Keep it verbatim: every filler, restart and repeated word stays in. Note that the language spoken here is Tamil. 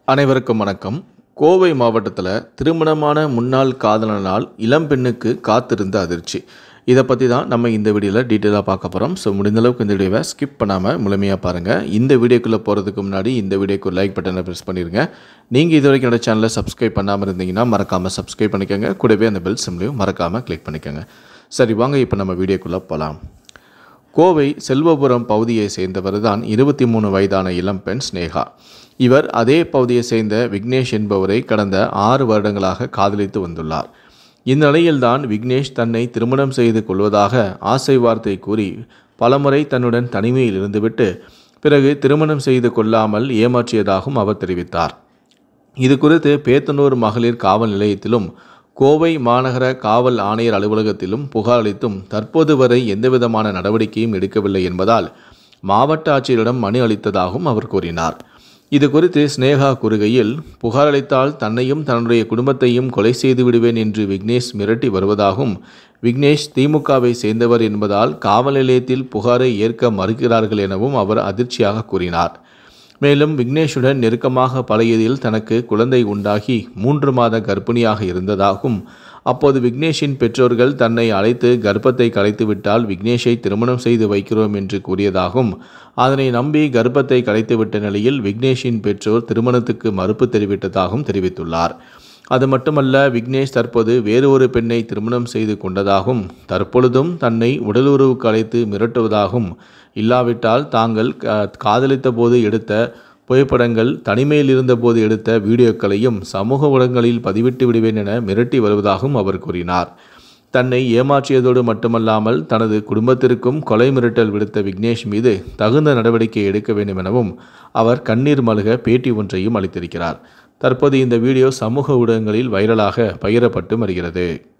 அனைவருக்கும் வணக்கம். கோவை மாவட்டத்தில் திருமணமான முன்னாள் காதலனால் இளம்பெண்ணுக்கு காத்திருந்த அதிர்ச்சி. இதை பற்றி தான் நம்ம இந்த வீடியோவில் டீட்டெயிலாக பார்க்க போகிறோம். ஸோ முடிந்தளவுக்கு இந்த வீடியோவை ஸ்கிப் பண்ணாமல் முழுமையாக பாருங்கள். இந்த வீடியோக்குள்ளே போகிறதுக்கு முன்னாடி இந்த வீடியோக்கு லைக் பட்டனை ப்ரெஸ் பண்ணிடுங்க. நீங்கள் இது வரைக்கும் என்னோட சேனலை சப்ஸ்கிரைப் பண்ணாமல் இருந்தீங்கன்னா மறக்காமல் சப்ஸ்கிரைப் பண்ணிக்கோங்க. கூடவே அந்த பெல் சிம்லையும் மறக்காமல் கிளிக் பண்ணிக்கோங்க. சரி, வாங்க இப்போ நம்ம வீடியோக்குள்ளே போகலாம். கோவை செல்வபுரம் பகுதியை சேர்ந்தவர் தான் இருபத்தி மூணு வயதான இளம்பெண் ஸ்னேகா. இவர் அதே பகுதியை சேர்ந்த விக்னேஷ் என்பவரை கடந்த ஆறு வருடங்களாக காதலித்து வந்துள்ளார். இந்நிலையில்தான் விக்னேஷ் தன்னை திருமணம் செய்து கொள்வதாக ஆசை வார்த்தை கூறி பலமுறை தன்னுடன் தனிமையில் இருந்துவிட்டு பிறகு திருமணம் செய்து கொள்ளாமல் ஏமாற்றியதாகவும் அவர் தெரிவித்தார். இது குறித்து பேத்தனூர் மகளிர் காவல் நிலையத்திலும் கோவை மாநகர காவல் ஆணையர் அலுவலகத்திலும் புகார் அளித்தும் தற்போது வரை எந்தவிதமான நடவடிக்கையும் எடுக்கவில்லை என்பதால் மாவட்ட ஆட்சியரிடம் மனு அளித்ததாகவும் அவர் கூறினார். இது குறித்து ஸ்னேகா கூறுகையில், புகார் அளித்தால் தன்னையும் தன்னுடைய குடும்பத்தையும் கொலை செய்து விடுவேன் என்று விக்னேஷ் மிரட்டி வருவதாகவும், விக்னேஷ் திமுகவை சேர்ந்தவர் என்பதால் காவல் நிலையத்தில் புகாரை ஏற்க மறுக்கிறார்கள் எனவும் அவர் அதிர்ச்சியாக கூறினார். மேலும் விக்னேஷுடன் நெருக்கமாக பழகியதில் தனக்கு குழந்தை உண்டாகி மூன்று மாத கர்ப்பிணியாக இருந்ததாகவும், அப்போது விக்னேஷின் பெற்றோர்கள் தன்னை அழைத்து கர்ப்பத்தை கலைத்துவிட்டால் விக்னேஷை திருமணம் செய்து வைக்கிறோம் என்று கூறியதாகவும், அதனை நம்பி கர்ப்பத்தை கலைத்துவிட்ட நிலையில் விக்னேஷின் பெற்றோர் திருமணத்துக்கு மறுப்பு தெரிவித்ததாகவும் தெரிவித்துள்ளார். அது மட்டுமல்ல, விக்னேஷ் தற்போது வேறு ஒரு பெண்ணை திருமணம் செய்து கொண்டதாகவும், தற்பொழுதும் தன்னை உடலுறவுக்கு அழைத்து மிரட்டுவதாகவும், இல்லாவிட்டால் தாங்கள் காதலித்த போது எடுத்த புகைப்படங்கள், தனிமையில் இருந்தபோது எடுத்த வீடியோக்களையும் சமூக ஊடகங்களில் பதிவிட்டு விடுவேன் என மிரட்டி வருவதாகவும் அவர் கூறினார். தன்னை ஏமாற்றியதோடு மட்டுமல்லாமல் தனது குடும்பத்திற்கும் கொலை மிரட்டல் விடுத்த விக்னேஷ் மீது தகுந்த நடவடிக்கை எடுக்க வேண்டும் எனவும் அவர் கண்ணீர் மல்க பேட்டி ஒன்றையும் அளித்திருக்கிறார். தற்போது இந்த வீடியோ சமூக ஊடகங்களில் வைரலாக பகிரப்பட்டு வருகிறது.